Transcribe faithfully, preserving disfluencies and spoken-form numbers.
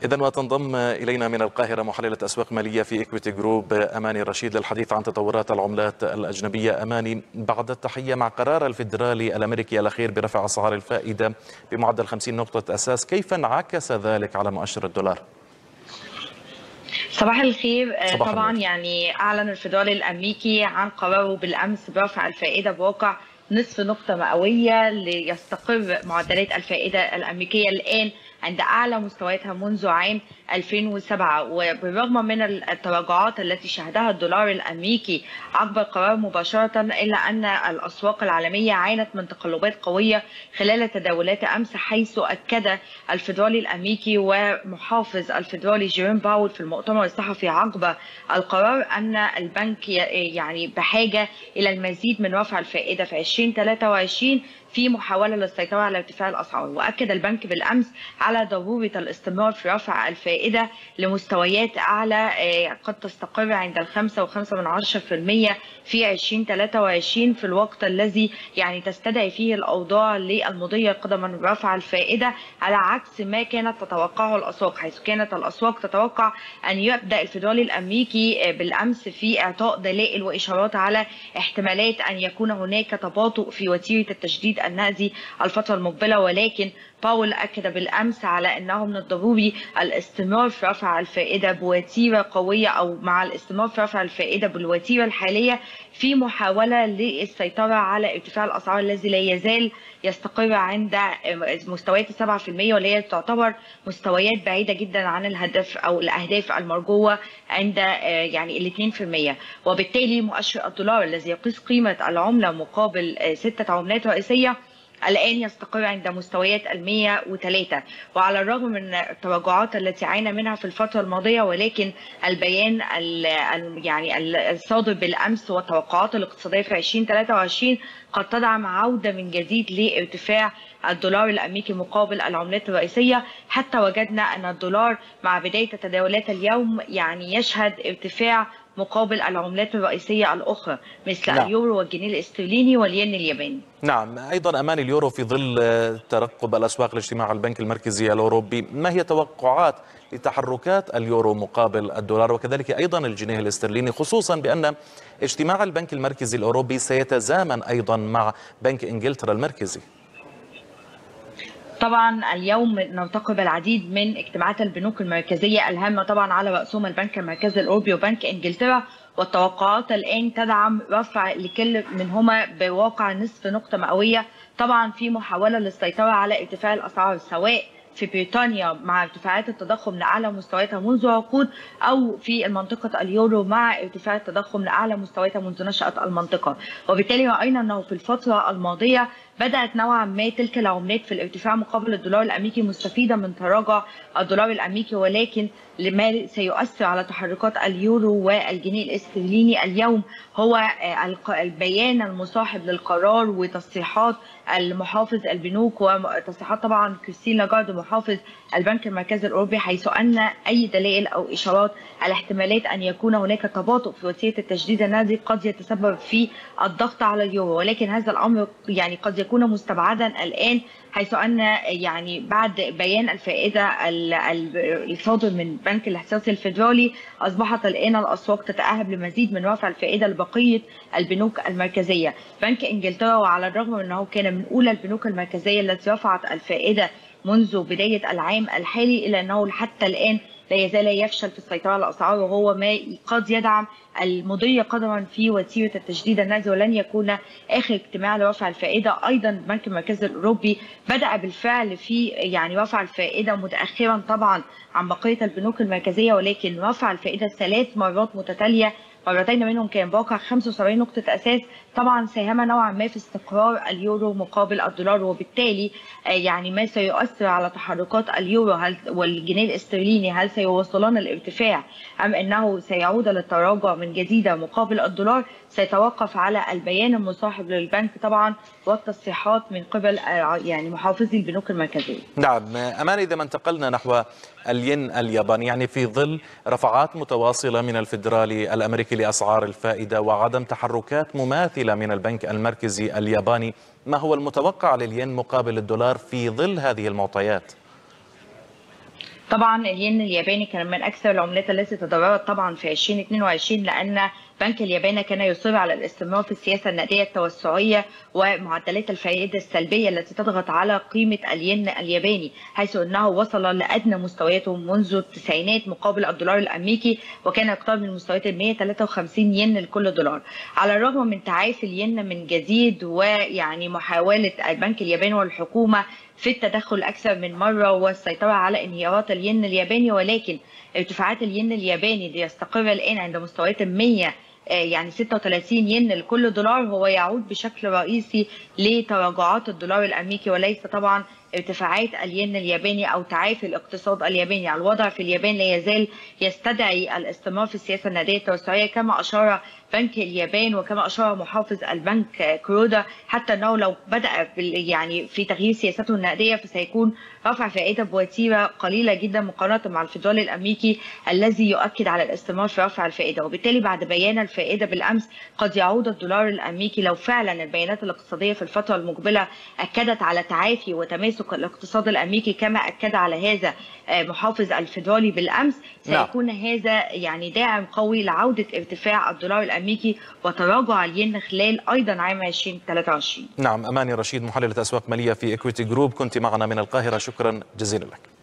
إذن وتنضم إلينا من القاهرة محللة أسواق مالية في إكويتي جروب أماني رشيد للحديث عن تطورات العملات الأجنبية. أماني، بعد التحية، مع قرار الفيدرالي الأمريكي الأخير برفع أسعار الفائدة بمعدل خمسين نقطة أساس، كيف انعكس ذلك على مؤشر الدولار؟ صباح الخير. صباح طبعا النور. يعني أعلن الفيدرالي الأمريكي عن قراره بالأمس برفع الفائدة بواقع نصف نقطة مئوية ليستقر معدلات الفائدة الأمريكية الآن عند أعلى مستوياتها منذ عام ألفين وسبعة. وبالرغم من التراجعات التي شهدها الدولار الأمريكي عقب القرار مباشرة، إلا أن الأسواق العالمية عانت من تقلبات قوية خلال تداولات أمس، حيث أكد الفيدرالي الأمريكي ومحافظ الفيدرالي جيروم باول في المؤتمر الصحفي عقب القرار أن البنك يعني بحاجة إلى المزيد من رفع الفائدة في ألفين وثلاثة وعشرين في محاولة للسيطرة على ارتفاع الأسعار. وأكد البنك بالأمس على ضرورة الاستمرار في رفع الفائدة لمستويات أعلى قد تستقر عند الخمسة وخمسة من عشرة في المية في ألفين وثلاثة وعشرين، في الوقت الذي يعني تستدعي فيه الأوضاع للمضي قدما رفع الفائدة، على عكس ما كانت تتوقعه الأسواق، حيث كانت الأسواق تتوقع أن يبدأ الفيدرالي الأمريكي بالأمس في إعطاء دلائل وإشارات على احتمالات أن يكون هناك تباطؤ في وتيرة التجديد النقدي الفترة المقبلة. ولكن باول أكد بالأمس على أنه من الضروري الاستمرار في رفع الفائدة بوتيرة قوية، أو مع الاستمرار في رفع الفائدة بالوتيرة الحالية في محاولة للسيطرة على ارتفاع الأسعار الذي لا يزال يستقر عند مستويات سبعة في المية، واللي هي تعتبر مستويات بعيدة جدا عن الهدف أو الأهداف المرجوة عند يعني ال اثنين في المية. وبالتالي مؤشر الدولار الذي يقيس قيمة العملة مقابل ستة عملات رئيسية الآن يستقر عند مستويات المية وثلاثة. وعلى الرغم من التراجعات التي عانى منها في الفترة الماضية، ولكن البيان يعني الصادر بالأمس والتوقعات الاقتصادية في ألفين وثلاثة وعشرين قد تدعم عودة من جديد لارتفاع الدولار الأمريكي مقابل العملات الرئيسية، حتى وجدنا أن الدولار مع بداية تداولات اليوم يعني يشهد ارتفاع مقابل العملات الرئيسية الأخرى مثل نعم. اليورو والجنيه الاسترليني والين الياباني. نعم، أيضا أمان اليورو في ظل ترقب الأسواق لاجتماع البنك المركزي الأوروبي، ما هي توقعات لتحركات اليورو مقابل الدولار وكذلك أيضا الجنيه الاسترليني، خصوصا بأن اجتماع البنك المركزي الأوروبي سيتزامن أيضا مع بنك إنجلترا المركزي؟ طبعا اليوم نرتقب العديد من اجتماعات البنوك المركزية الهامة، طبعا على رأسهم البنك المركزي الأوروبي وبنك إنجلترا، والتوقعات الآن تدعم رفع لكل منهما بواقع نصف نقطة مئوية، طبعا في محاولة للسيطرة على ارتفاع الأسعار سواء في بريطانيا مع ارتفاعات التضخم لأعلى مستوياتها منذ عقود، أو في منطقة اليورو مع ارتفاع التضخم لأعلى مستوياتها منذ نشأة المنطقة. وبالتالي رأينا أنه في الفترة الماضية بدأت نوعا ما تلك العملات في الارتفاع مقابل الدولار الأمريكي مستفيدة من تراجع الدولار الأمريكي، ولكن لما سيؤثر على تحركات اليورو والجنيه الاسترليني اليوم هو البيان المصاحب للقرار وتصريحات المحافظ البنوك، وتصريحات طبعا كريستين لاجارد محافظ البنك المركزي الأوروبي، حيث أن أي دلائل أو إشارات على احتمالات أن يكون هناك تباطؤ في وتيرة التجديد النقدي قد يتسبب في الضغط على اليورو، ولكن هذا الأمر يعني قد يكون مستبعدا الآن، حيث أن يعني بعد بيان الفائدة الصادر من البنك الاحتياطي الفيدرالي أصبحت الآن الأسواق تتأهب لمزيد من رفع الفائدة لبقية البنوك المركزية. بنك إنجلترا، وعلى الرغم من أنه كان من أولى البنوك المركزية التي رفعت الفائدة منذ بداية العام الحالي، إلا أنه حتى الآن لا يزال يفشل في السيطرة على الأسعار، وهو ما قد يدعم المضي قدما في وتيرة التجديد النقدي، ولن يكون آخر اجتماع لرفع الفائدة. أيضا البنك المركزي الأوروبي بدأ بالفعل في يعني رفع الفائدة متأخرا طبعا عن بقية البنوك المركزية، ولكن رفع الفائدة ثلاث مرات متتالية، مرتين منهم كان بواقع خمسة وسبعين نقطة أساس، طبعا ساهم نوعا ما في استقرار اليورو مقابل الدولار، وبالتالي يعني ما سيؤثر على تحركات اليورو هل والجنيه الاسترليني، هل سيوصلان الارتفاع أم أنه سيعود للتراجع من جديد مقابل الدولار، سيتوقف على البيان المصاحب للبنك طبعا والتصريحات من قبل يعني محافظي البنوك المركزية. نعم أمان، إذا ما انتقلنا نحو الين الياباني، يعني في ظل رفعات متواصلة من الفيدرالي الأمريكي لأسعار الفائدة وعدم تحركات مماثلة من البنك المركزي الياباني، ما هو المتوقع للين مقابل الدولار في ظل هذه المعطيات؟ طبعا الين الياباني كان من اكثر العملات التي تضررت طبعا في ألفين واثنين وعشرين، لان بنك اليابان كان يصر على الاستمرار في السياسه النقديه التوسعيه ومعدلات الفائده السلبيه التي تضغط على قيمه الين الياباني، حيث انه وصل لادنى مستوياته منذ التسعينات مقابل الدولار الامريكي، وكان يقترب من مستويات ال مئة وثلاثة وخمسين ين لكل دولار. على الرغم من تعافي الين من جديد ويعني محاوله البنك الياباني والحكومه في التدخل أكثر من مرة والسيطرة على انهيارات الين الياباني، ولكن ارتفاعات الين الياباني ليستقر الآن عند مستويات مئة يعني ستة وثلاثين ين لكل دولار هو يعود بشكل رئيسي لتراجعات الدولار الأمريكي، وليس طبعا ارتفاعات الين الياباني أو تعافي الاقتصاد الياباني. الوضع في اليابان لا يزال يستدعي الاستمرار في السياسة النقدية التوسعية كما أشار بنك اليابان وكما أشار محافظ البنك كرودا، حتى أنه لو بدأ يعني في تغيير سياسته النقدية فسيكون رفع فائدة بوتيرة قليلة جدا مقارنة مع الفيدرالي الأمريكي الذي يؤكد على الاستمرار في رفع الفائدة. وبالتالي بعد بيان الفائدة بالأمس قد يعود الدولار الأمريكي لو فعلا البيانات الاقتصادية في الفترة المقبلة أكدت على تعافي وتماسك الاقتصاد الأمريكي كما أكد على هذا محافظ الفيدرالي بالأمس، سيكون نعم. هذا يعني داعم قوي لعودة ارتفاع الدولار الأمريكي وتراجع الين خلال أيضا عام ألفين وثلاثة وعشرين. نعم، أماني رشيد محللة أسواق مالية في إكويتي جروب، كنت معنا من القاهرة، شكرا جزيلا لك.